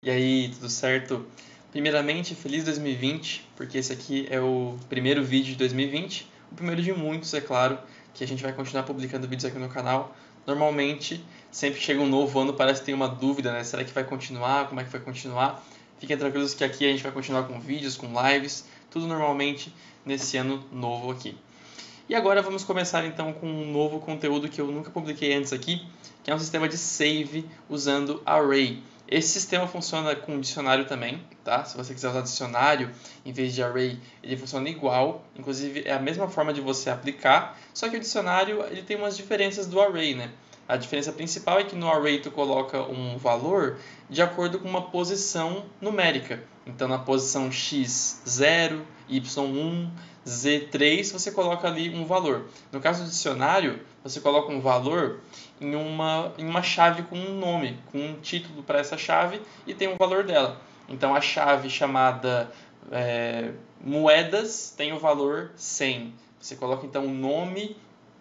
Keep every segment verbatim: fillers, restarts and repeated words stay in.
E aí, tudo certo? Primeiramente, feliz dois mil e vinte, porque esse aqui é o primeiro vídeo de dois mil e vinte, o primeiro de muitos, é claro, que a gente vai continuar publicando vídeos aqui no canal. Normalmente, sempre que chega um novo ano, parece que tem uma dúvida, né? Será que vai continuar? Como é que vai continuar? Fiquem tranquilos que aqui a gente vai continuar com vídeos, com lives, tudo normalmente nesse ano novo aqui. E agora vamos começar então com um novo conteúdo que eu nunca publiquei antes aqui, que é um sistema de save usando array. Esse sistema funciona com dicionário também, tá? Se você quiser usar dicionário em vez de array, ele funciona igual. Inclusive é a mesma forma de você aplicar, só que o dicionário ele tem umas diferenças do array, né? A diferença principal é que no array tu coloca um valor de acordo com uma posição numérica. Então na posição x zero, y um, z três, você coloca ali um valor. No caso do dicionário, você coloca um valor em uma, em uma chave com um nome, com um título para essa chave e tem um valor dela. Então a chave chamada é, moedas tem o valor cem. Você coloca então o nome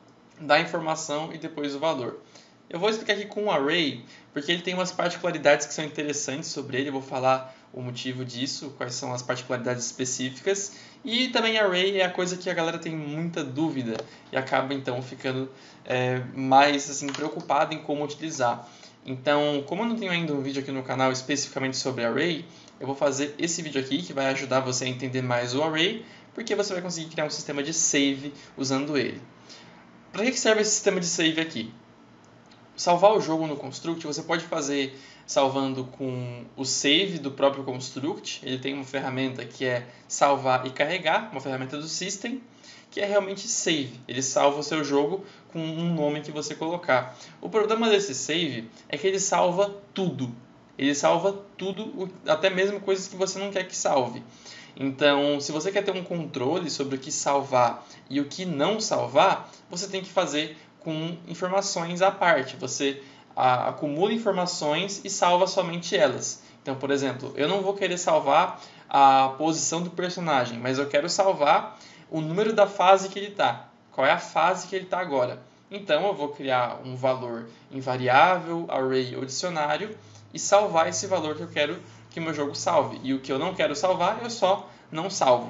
da informação e depois o valor. Eu vou explicar aqui com o array, porque ele tem umas particularidades que são interessantes sobre ele. Eu vou falar o motivo disso, quais são as particularidades específicas. E também array é a coisa que a galera tem muita dúvida e acaba então ficando é, mais assim, preocupada em como utilizar. Então, como eu não tenho ainda um vídeo aqui no canal especificamente sobre array, eu vou fazer esse vídeo aqui que vai ajudar você a entender mais o array, porque você vai conseguir criar um sistema de save usando ele. Para que serve esse sistema de save aqui? Salvar o jogo no construct você pode fazer salvando com o save do próprio construct. Ele tem uma ferramenta que é salvar e carregar, uma ferramenta do system, que é realmente save. Ele salva o seu jogo com um nome que você colocar. O problema desse save é que ele salva tudo. Ele salva tudo, até mesmo coisas que você não quer que salve. Então, se você quer ter um controle sobre o que salvar e o que não salvar, você tem que fazer com informações à parte. Você a, acumula informações e salva somente elas. Então, por exemplo, eu não vou querer salvar a posição do personagem, mas eu quero salvar o número da fase que ele está. Qual é a fase que ele está agora? Então, eu vou criar um valor invariável, array ou dicionário e salvar esse valor que eu quero que o meu jogo salve. E o que eu não quero salvar, eu só não salvo.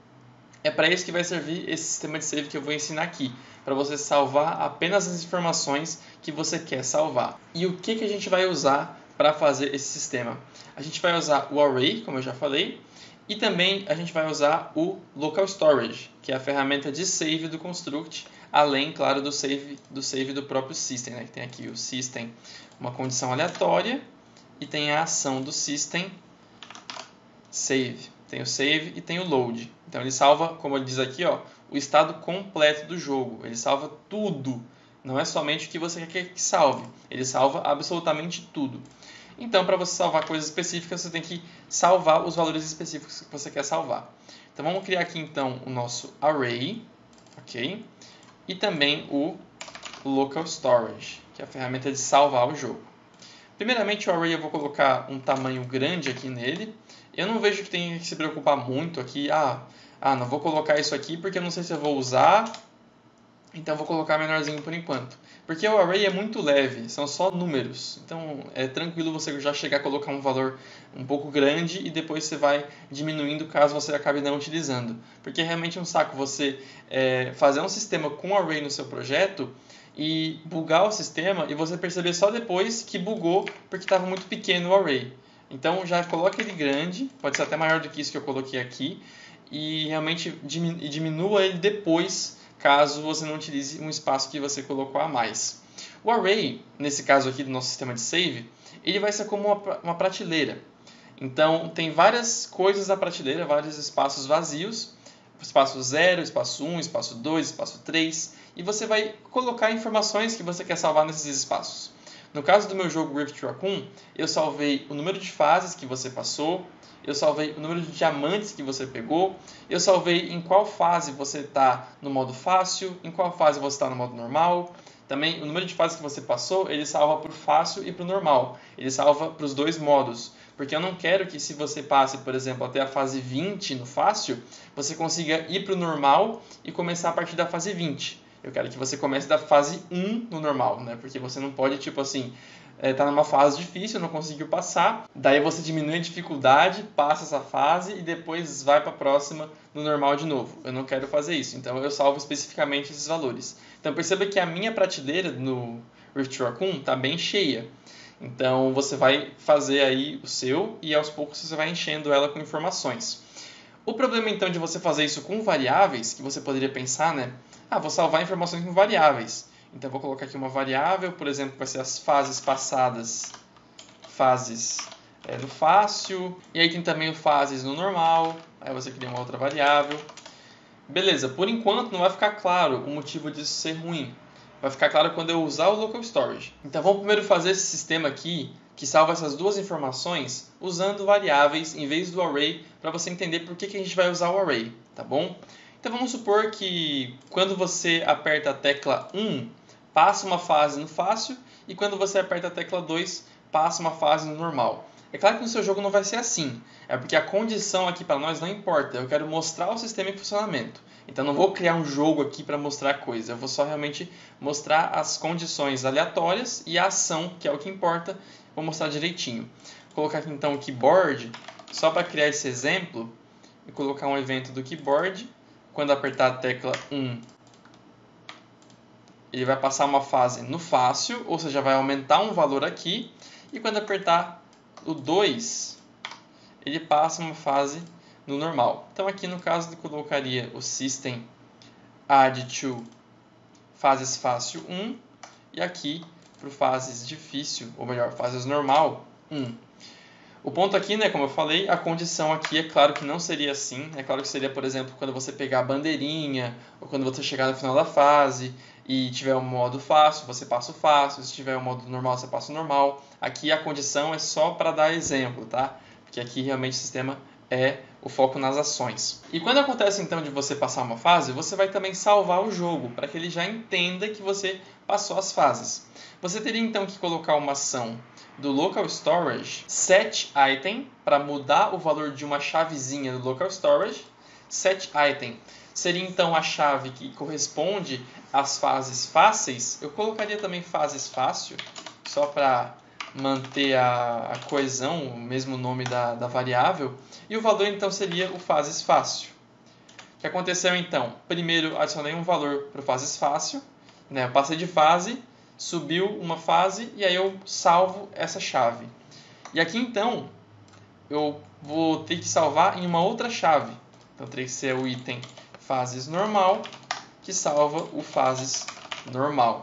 É para isso que vai servir esse sistema de save que eu vou ensinar aqui, para você salvar apenas as informações que você quer salvar. E o que, que a gente vai usar para fazer esse sistema? A gente vai usar o array, como eu já falei, e também a gente vai usar o local storage, que é a ferramenta de save do construct, além, claro, do save do, save do próprio system, né? Que tem aqui o system, uma condição aleatória, e tem a ação do system save. Tem o save e tem o load. Então ele salva, como ele diz aqui, ó, o estado completo do jogo. Ele salva tudo. Não é somente o que você quer que salve. Ele salva absolutamente tudo. Então, para você salvar coisas específicas, você tem que salvar os valores específicos que você quer salvar. Então vamos criar aqui então o nosso array, ok? E também o local storage, que é a ferramenta de salvar o jogo. Primeiramente, o array eu vou colocar um tamanho grande aqui nele. Eu não vejo que tem que se preocupar muito aqui. Ah, ah, não vou colocar isso aqui porque eu não sei se eu vou usar. Então, vou colocar menorzinho por enquanto. Porque o array é muito leve, são só números. Então, é tranquilo você já chegar a colocar um valor um pouco grande e depois você vai diminuindo caso você acabe não utilizando. Porque é realmente um saco você é, fazer um sistema com array no seu projeto e bugar o sistema e você perceber só depois que bugou porque estava muito pequeno o array. Então já coloque ele grande, pode ser até maior do que isso que eu coloquei aqui, e realmente diminua ele depois, caso você não utilize um espaço que você colocou a mais. O array, nesse caso aqui do nosso sistema de save, ele vai ser como uma, uma prateleira. Então tem várias coisas na prateleira, vários espaços vazios, espaço zero, espaço um, espaço dois, espaço três, e você vai colocar informações que você quer salvar nesses espaços. No caso do meu jogo Rift Raccoon, eu salvei o número de fases que você passou, eu salvei o número de diamantes que você pegou, eu salvei em qual fase você está no modo fácil, em qual fase você está no modo normal. Também o número de fases que você passou, ele salva para o fácil e para o normal. Ele salva para os dois modos. Porque eu não quero que se você passe, por exemplo, até a fase vinte no fácil, você consiga ir para o normal e começar a partir da fase vinte. Eu quero que você comece da fase um no normal, né? Porque você não pode, tipo assim, está numa fase difícil, não conseguiu passar, daí você diminui a dificuldade, passa essa fase e depois vai para a próxima no normal de novo. Eu não quero fazer isso, então eu salvo especificamente esses valores. Então perceba que a minha prateleira no Rift Raccoon está bem cheia. Então você vai fazer aí o seu e aos poucos você vai enchendo ela com informações. O problema então de você fazer isso com variáveis, que você poderia pensar, né? Ah, vou salvar informações com variáveis. Então, vou colocar aqui uma variável, por exemplo, que vai ser as fases passadas, fases é, no fácil. E aí tem também o fases no normal. Aí você cria uma outra variável. Beleza, por enquanto não vai ficar claro o motivo disso ser ruim. Vai ficar claro quando eu usar o Local Storage. Então, vamos primeiro fazer esse sistema aqui, que salva essas duas informações, usando variáveis em vez do array, para você entender por que, que a gente vai usar o array, tá bom? Então, vamos supor que quando você aperta a tecla um, passa uma fase no fácil, e quando você aperta a tecla dois, passa uma fase no normal. É claro que no seu jogo não vai ser assim, é porque a condição aqui para nós não importa, eu quero mostrar o sistema em funcionamento. Então não vou criar um jogo aqui para mostrar a coisa, eu vou só realmente mostrar as condições aleatórias e a ação, que é o que importa, vou mostrar direitinho. Vou colocar aqui então o keyboard, só para criar esse exemplo, e colocar um evento do keyboard. Quando apertar a tecla um, ele vai passar uma fase no fácil, ou seja, vai aumentar um valor aqui. E quando apertar o dois, ele passa uma fase no normal. Então aqui no caso eu colocaria o system add to fases fácil um. E aqui para fases difícil, ou melhor, fases normal um. O ponto aqui, né, como eu falei, a condição aqui é claro que não seria assim. É claro que seria, por exemplo, quando você pegar a bandeirinha, ou quando você chegar no final da fase e tiver um modo fácil, você passa o fácil. Se tiver um modo normal, você passa o normal. Aqui a condição é só para dar exemplo, tá? Porque aqui realmente o sistema é o foco nas ações. E quando acontece então de você passar uma fase, você vai também salvar o jogo, para que ele já entenda que você passou as fases. Você teria então que colocar uma ação do Local Storage, set item, para mudar o valor de uma chavezinha do Local Storage. Set item seria então a chave que corresponde às fases fáceis. Eu colocaria também fases fácil, só para manter a, a coesão, o mesmo nome da, da variável. E o valor então seria o fases fácil. O que aconteceu então? Primeiro adicionei um valor para o fases fácil, né? Eu passei de fase, subiu uma fase e aí eu salvo essa chave. E aqui então eu vou ter que salvar em uma outra chave. Então teria que ser o item fases normal, que salva o fases normal.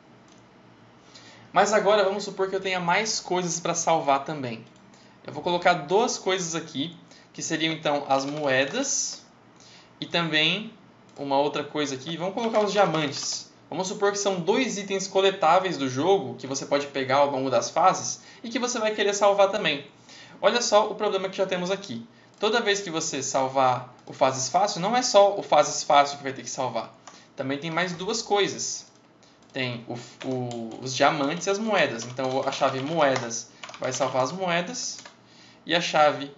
Mas agora vamos supor que eu tenha mais coisas para salvar também. Eu vou colocar duas coisas aqui, que seriam então as moedas e também uma outra coisa aqui. Vamos colocar os diamantes. Vamos supor que são dois itens coletáveis do jogo que você pode pegar ao longo das fases e que você vai querer salvar também. Olha só o problema que já temos aqui. Toda vez que você salvar o fases fácil, não é só o fases fácil que vai ter que salvar. Também tem mais duas coisas. Tem o, o, os diamantes e as moedas. Então a chave moedas vai salvar as moedas e a chave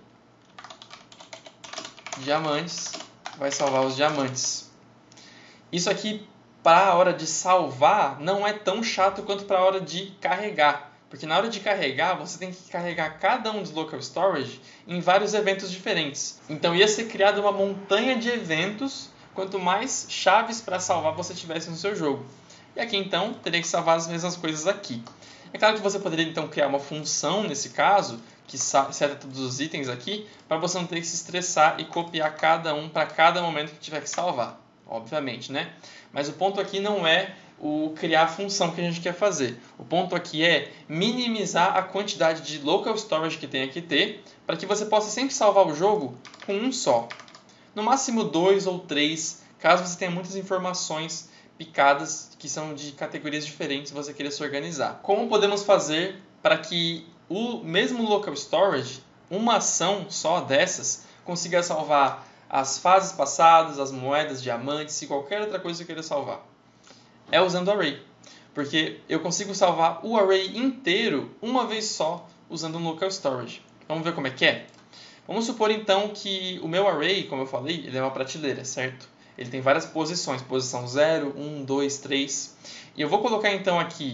diamantes vai salvar os diamantes. Isso aqui, para a hora de salvar, não é tão chato quanto para a hora de carregar. Porque na hora de carregar, você tem que carregar cada um dos Local Storage em vários eventos diferentes. Então ia ser criada uma montanha de eventos quanto mais chaves para salvar você tivesse no seu jogo. E aqui então, teria que salvar as mesmas coisas aqui. É claro que você poderia então criar uma função nesse caso, que seta todos os itens aqui, para você não ter que se estressar e copiar cada um para cada momento que tiver que salvar. Obviamente, né? Mas o ponto aqui não é o criar a função que a gente quer fazer. O ponto aqui é minimizar a quantidade de Local Storage que tem que ter, para que você possa sempre salvar o jogo com um só. No máximo dois ou três, caso você tenha muitas informações picadas que são de categorias diferentes e você queira se organizar. Como podemos fazer para que o mesmo Local Storage, uma ação só dessas, consiga salvar as fases passadas, as moedas, diamantes e qualquer outra coisa que eu queira salvar? É usando o array. Porque eu consigo salvar o array inteiro uma vez só usando um Local Storage. Vamos ver como é que é? Vamos supor então que o meu array, como eu falei, ele é uma prateleira, certo? Ele tem várias posições, posição zero, um, dois, três. E eu vou colocar então aqui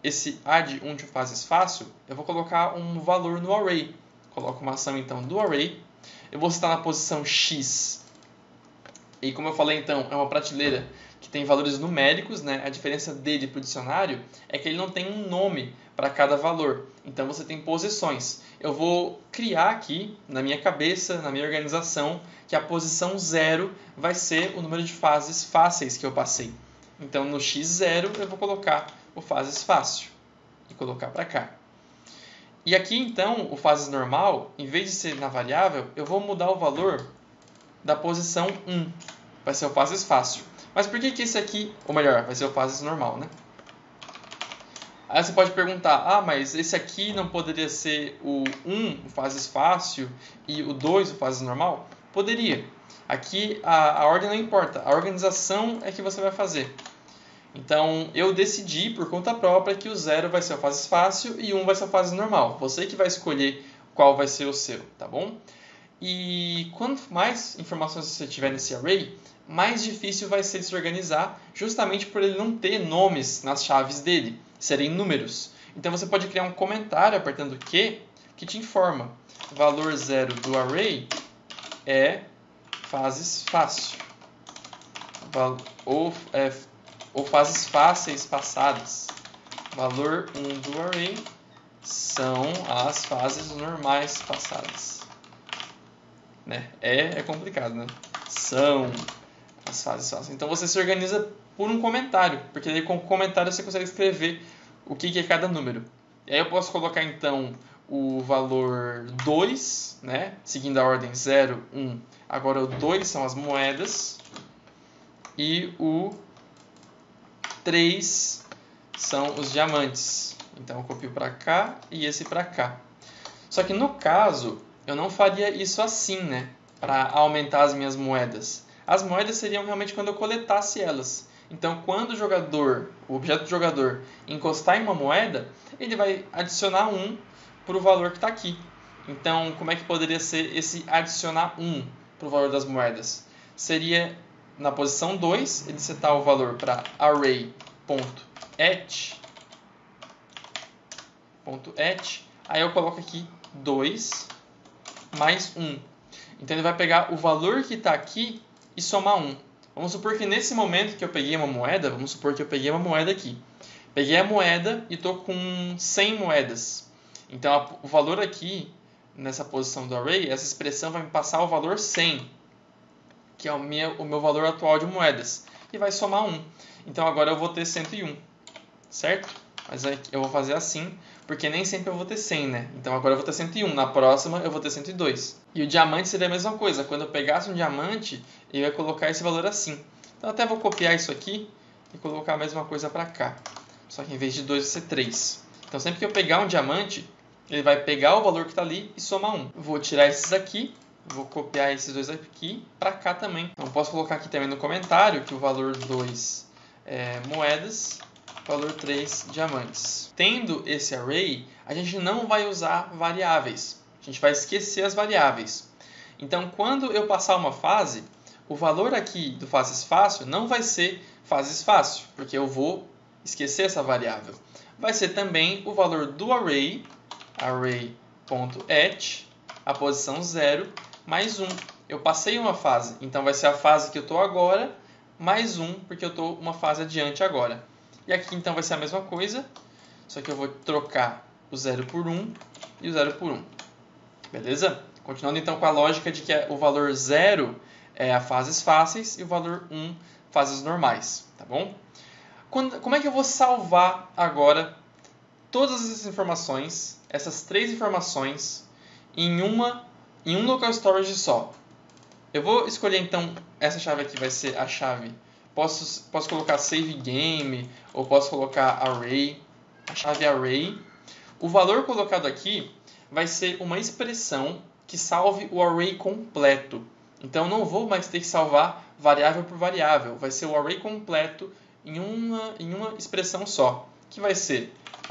esse add um de fases fácil, eu vou colocar um valor no array. Coloco uma ação então do array. Eu vou citar na posição X. E como eu falei então, é uma prateleira que tem valores numéricos, né? A diferença dele para o dicionário é que ele não tem um nome para cada valor. Então você tem posições. Eu vou criar aqui, na minha cabeça, na minha organização, que a posição zero vai ser o número de fases fáceis que eu passei. Então no x zero eu vou colocar o fases fácil e colocar para cá. E aqui então, o fases normal, em vez de ser na variável, eu vou mudar o valor da posição um. Vai ser o fases fácil. Mas por que que esse aqui, ou melhor, vai ser o fases normal, né? Aí você pode perguntar, ah, mas esse aqui não poderia ser o um, o fases fácil, e o dois, o fases normal? Poderia. Aqui a, a ordem não importa, a organização é que você vai fazer. Então, eu decidi por conta própria que o zero vai ser o fases fácil e um vai ser o fases normal. Você que vai escolher qual vai ser o seu, tá bom? E quanto mais informações você tiver nesse array, mais difícil vai ser de se organizar, justamente por ele não ter nomes nas chaves dele, serem números. Então, você pode criar um comentário apertando Q, que te informa. Valor zero do array é fases fácil. Ou é ou fases fáceis passadas. Valor um do array são as fases normais passadas. Né? É, é complicado, né? São as fases fáceis. Então você se organiza por um comentário, porque aí com o comentário você consegue escrever o que é cada número. E aí eu posso colocar então o valor dois, né? Seguindo a ordem zero, um. Agora o dois são as moedas e o três são os diamantes. Então eu copio para cá e esse para cá. Só que no caso, eu não faria isso assim, né? Para aumentar as minhas moedas. As moedas seriam realmente quando eu coletasse elas. Então quando o jogador, o objeto do jogador, encostar em uma moeda, ele vai adicionar um para o valor que está aqui. Então como é que poderia ser esse adicionar um para o valor das moedas? Seria na posição dois, ele setar o valor para array.et, .et, aí eu coloco aqui dois mais um. Então ele vai pegar o valor que está aqui e somar um. Vamos supor que nesse momento que eu peguei uma moeda, vamos supor que eu peguei uma moeda aqui. Peguei a moeda e estou com cem moedas. Então o valor aqui, nessa posição do array, essa expressão vai me passar o valor cem. Que é o meu, o meu valor atual de moedas, e vai somar um. Então agora eu vou ter cento e um, certo? Mas eu vou fazer assim, porque nem sempre eu vou ter cem, né? Então agora eu vou ter cento e um, na próxima eu vou ter cento e dois. E o diamante seria a mesma coisa, quando eu pegasse um diamante, eu ia colocar esse valor assim. Então eu até vou copiar isso aqui e colocar a mesma coisa para cá. Só que em vez de dois vai ser três. Então sempre que eu pegar um diamante, ele vai pegar o valor que está ali e somar um. Vou tirar esses aqui. Vou copiar esses dois aqui para cá também. Então, posso colocar aqui também no comentário que o valor dois é moedas, valor três diamantes. Tendo esse array, a gente não vai usar variáveis. A gente vai esquecer as variáveis. Então, quando eu passar uma fase, o valor aqui do fases fácil não vai ser fases fácil, porque eu vou esquecer essa variável. Vai ser também o valor do array, array.et, a posição zero, mais um. Eu passei uma fase, então vai ser a fase que eu estou agora, mais um, porque eu estou uma fase adiante agora. E aqui então vai ser a mesma coisa, só que eu vou trocar o zero por um e o zero por um. Beleza? Continuando então com a lógica de que o valor zero é a fases fáceis e o valor um fases normais, tá bom? Quando, como é que eu vou salvar agora todas essas informações, essas três informações, em uma em um local storage só? Eu vou escolher então, essa chave aqui vai ser a chave, posso, posso colocar save game, ou posso colocar array, a chave array. O valor colocado aqui vai ser uma expressão que salve o array completo. Então não vou mais ter que salvar variável por variável, vai ser o array completo em uma, em uma expressão só, que vai ser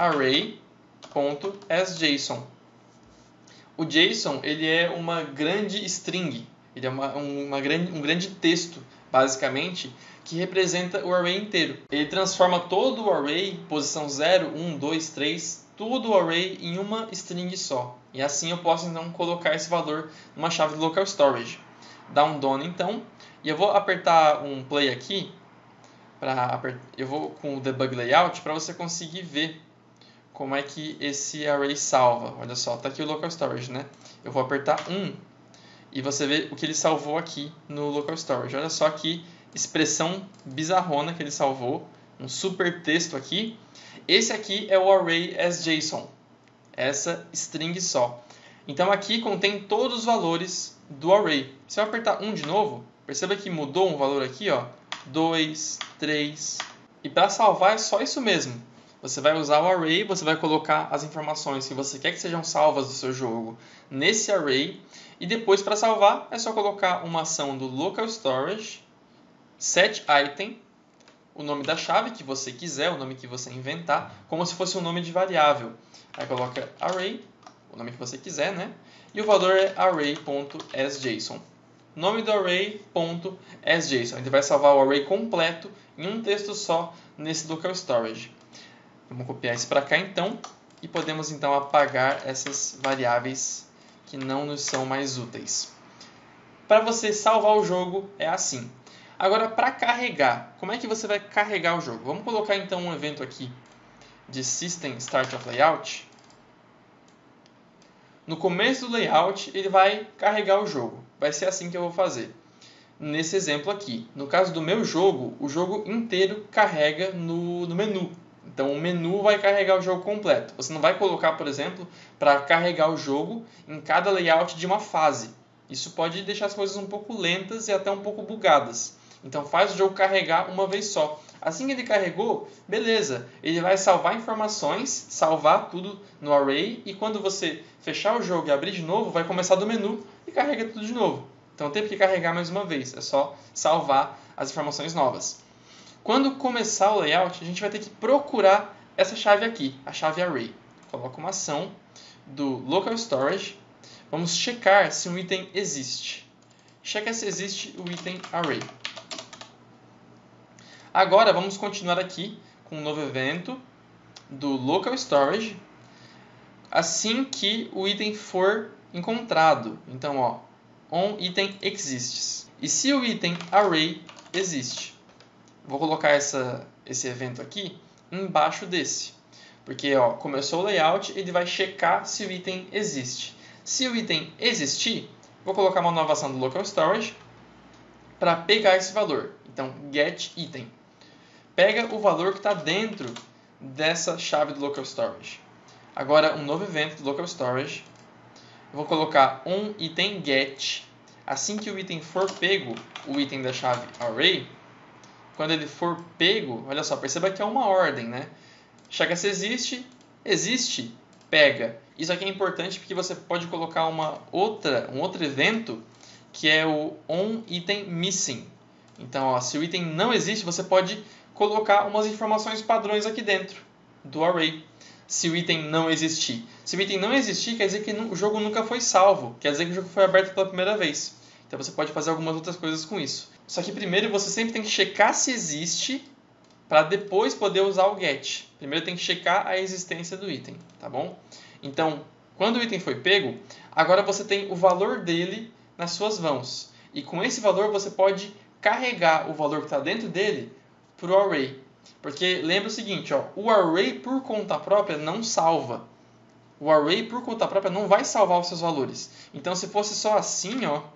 array.asJSON. O JSON ele é uma grande string, ele é uma, uma grande, um grande texto basicamente, que representa o array inteiro. Ele transforma todo o array, posição zero, um, dois, três, todo o array em uma string só. E assim eu posso então colocar esse valor numa chave do local storage. Dá um done então, e eu vou apertar um play aqui, pra apert... eu vou com o debug layout para você conseguir ver como é que esse array salva. Olha só, tá aqui o local storage, né? Eu vou apertar um e você vê o que ele salvou aqui no local storage. Olha só que expressão bizarrona que ele salvou, um super texto aqui. Esse aqui é o array as JSON, essa string só. Então aqui contém todos os valores do array. Se eu apertar um de novo, perceba que mudou um valor aqui, ó, dois, três. E para salvar é só isso mesmo. Você vai usar o array, você vai colocar as informações que você quer que sejam salvas do seu jogo nesse array. E depois, para salvar, é só colocar uma ação do local storage, setItem, o nome da chave que você quiser, o nome que você inventar, como se fosse um nome de variável. Aí coloca array, o nome que você quiser, né? E o valor é array.asJSON. Nome do array.asJSON. Ele vai salvar o array completo em um texto só nesse local storage. Vamos copiar isso para cá então e podemos então apagar essas variáveis que não nos são mais úteis. Para você salvar o jogo é assim. Agora, para carregar, como é que você vai carregar o jogo? Vamos colocar então um evento aqui de System Start of Layout. No começo do layout, ele vai carregar o jogo. Vai ser assim que eu vou fazer. Nesse exemplo aqui, no caso do meu jogo, o jogo inteiro carrega no, no menu. Então, o menu vai carregar o jogo completo. Você não vai colocar, por exemplo, para carregar o jogo em cada layout de uma fase. Isso pode deixar as coisas um pouco lentas e até um pouco bugadas. Então, faz o jogo carregar uma vez só. Assim que ele carregou, beleza. Ele vai salvar informações, salvar tudo no array. E quando você fechar o jogo e abrir de novo, vai começar do menu e carrega tudo de novo. Então, tem que carregar mais uma vez. É só salvar as informações novas. Quando começar o layout, a gente vai ter que procurar essa chave aqui, a chave array. Coloca uma ação do local storage. Vamos checar se um item existe. Checa se existe o item array. Agora vamos continuar aqui com um novo evento do local storage assim que o item for encontrado. Então, ó, on item exists. E se o item array existe? Vou colocar essa, esse evento aqui embaixo desse. Porque ó, começou o layout, ele vai checar se o item existe. Se o item existir, vou colocar uma nova ação do local storage para pegar esse valor. Então, getItem. Pega o valor que está dentro dessa chave do local storage. Agora, um novo evento do local storage. Eu vou colocar onItemGet. Assim que o item for pego, o item da chave array, quando ele for pego, olha só, perceba que é uma ordem, né? Checa se existe, existe, pega. Isso aqui é importante porque você pode colocar uma outra, um outro evento que é o onItemMissing. Então, ó, se o item não existe, você pode colocar umas informações padrões aqui dentro do array. Se o item não existir. Se o item não existir, quer dizer que o jogo nunca foi salvo. Quer dizer que o jogo foi aberto pela primeira vez. Então você pode fazer algumas outras coisas com isso. Só que primeiro você sempre tem que checar se existe para depois poder usar o get. Primeiro tem que checar a existência do item, tá bom? Então, quando o item foi pego, agora você tem o valor dele nas suas mãos. E com esse valor você pode carregar o valor que está dentro dele para o array. Porque lembra o seguinte, ó, o array por conta própria não salva. O array por conta própria não vai salvar os seus valores. Então, se fosse só assim, ó,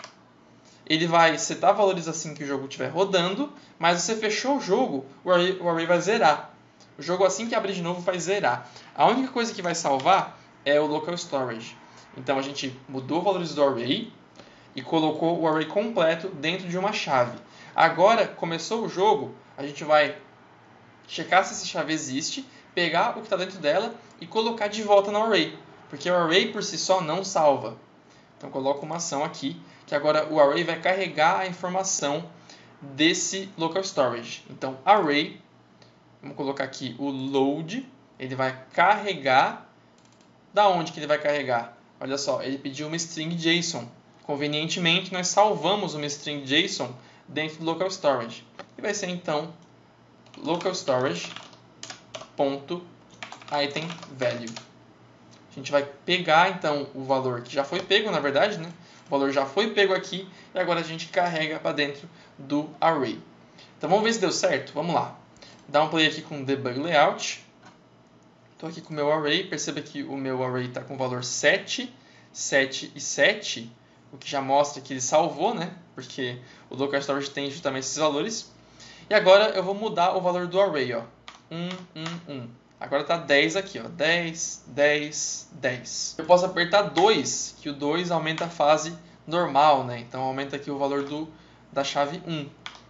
ele vai setar valores assim que o jogo estiver rodando, mas você fechou o jogo, o array, o array vai zerar. O jogo assim que abrir de novo vai zerar. A única coisa que vai salvar é o local storage. Então, a gente mudou os valores do array e colocou o array completo dentro de uma chave. Agora, começou o jogo, a gente vai checar se essa chave existe, pegar o que está dentro dela e colocar de volta no array. Porque o array por si só não salva. Então, coloco uma ação aqui, que agora o array vai carregar a informação desse local storage. Então, array, vamos colocar aqui o load, ele vai carregar. Da onde que ele vai carregar? Olha só, ele pediu uma string JSON. Convenientemente, nós salvamos uma string JSON dentro do local storage. E vai ser então local storage ponto item value. A gente vai pegar então o valor que já foi pego, na verdade, né? O valor já foi pego aqui e agora a gente carrega para dentro do array. Então vamos ver se deu certo? Vamos lá. Dá um play aqui com debug layout. Estou aqui com o meu array. Perceba que o meu array está com o valor sete, sete e sete, o que já mostra que ele salvou, né? Porque o local storage tem justamente esses valores. E agora eu vou mudar o valor do array, ó. um, um, um. Agora está dez aqui, ó. dez, dez, dez. Eu posso apertar dois, que o dois aumenta a fase normal, né? Então aumenta aqui o valor do, da chave um.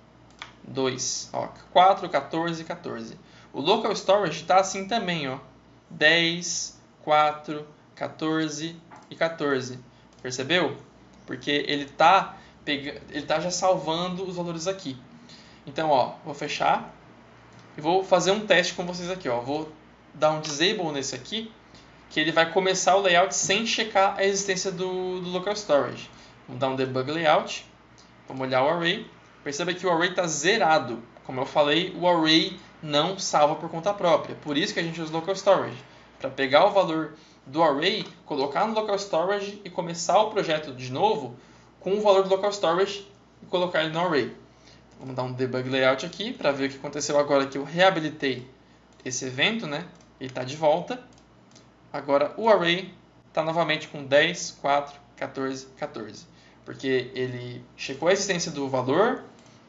dois, ó. quatro, quatorze, quatorze. O local storage está assim também, ó. dez, quatro, quatorze e quatorze. Percebeu? Porque ele está pega... ele tá já salvando os valores aqui. Então, ó, vou fechar e vou fazer um teste com vocês aqui, ó. Vou dar um disable nesse aqui, que ele vai começar o layout sem checar a existência do, do local storage. Vamos dar um debug layout, vamos olhar o array. Perceba que o array está zerado. Como eu falei, o array não salva por conta própria. Por isso que a gente usa local storage, para pegar o valor do array, colocar no local storage e começar o projeto de novo com o valor do local storage e colocar ele no array. Vamos dar um debug layout aqui para ver o que aconteceu agora que eu reabilitei esse evento, né? Ele está de volta. Agora o array está novamente com dez, quatro, quatorze, quatorze. Porque ele checou a existência do valor,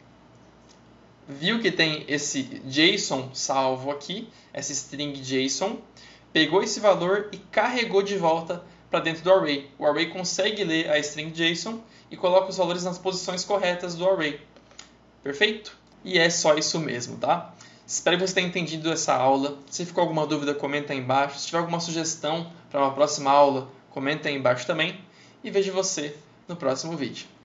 viu que tem esse JSON salvo aqui, essa string JSON, pegou esse valor e carregou de volta para dentro do array. O array consegue ler a string JSON e coloca os valores nas posições corretas do array. Perfeito? E é só isso mesmo, tá? Espero que você tenha entendido essa aula. Se ficou alguma dúvida, comenta aí embaixo. Se tiver alguma sugestão para uma próxima aula, comenta aí embaixo também. E vejo você no próximo vídeo.